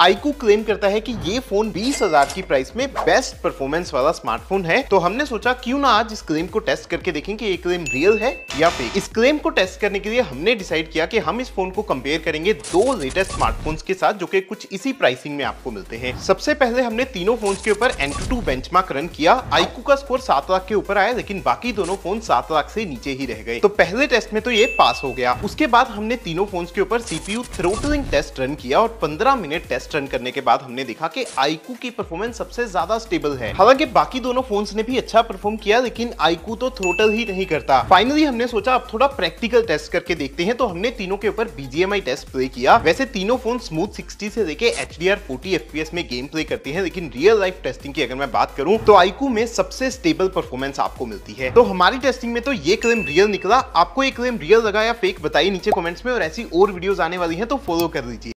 iQOO claim करता है कि ये फोन 20,000 की प्राइस में बेस्ट परफॉर्मेंस वाला स्मार्टफोन है। तो हमने सोचा क्यों ना आज इस क्लेम को टेस्ट करके देखें कि ये क्लेम रियल है या फेक। इस क्लेम को टेस्ट करने के लिए हमने डिसाइड किया कि हम इस फोन को कंपेयर करेंगे दो लेटेस्ट स्मार्टफोन्स के साथ जो कि कुछ इसी प्राइसिंग में आपको मिलते हैं। सबसे पहले हमने तीनों फोन्स के ऊपर Antutu बेंचमार्क रन किया। iQOO का स्कोर 7 लाख के ऊपर आया, लेकिन बाकी दोनों फोन 7 लाख से नीचे ही रह गए। तो पहले टेस्ट में तो ये पास हो गया। उसके बाद हमने तीनों फोन्स के ऊपर CPU थ्रोटलिंग टेस्ट रन किया और 15 मिनट टेस्ट रन करने के बाद हमने देखा कि iQOO की परफॉर्मेंस सबसे ज्यादा स्टेबल है। हालांकि बाकी दोनों फोन्स ने भी अच्छा परफॉर्म किया, लेकिन iQOO तो थ्रोटल ही नहीं करता। फाइनली हमने सोचा अब थोड़ा प्रैक्टिकल टेस्ट करके देखते हैं, तो हमने तीनों के ऊपर BGMI टेस्ट प्ले किया। वैसे तीनों फोन स्मूथ 60 से लेके HDR 40 FPS में गेम प्ले करते हैं, लेकिन रियल लाइफ टेस्टिंग की अगर मैं बात करूं तो iQOO में सबसे स्टेबल परफॉर्मेंस आपको मिलती है। तो हमारी टेस्टिंग में तो ये क्लेम रियल निकला। आपको ये क्लेम रियल लगा या फेक बताइए नीचे कमेंट्स में, और ऐसी और वीडियोस आने वाली हैं तो फॉलो कर लीजिए।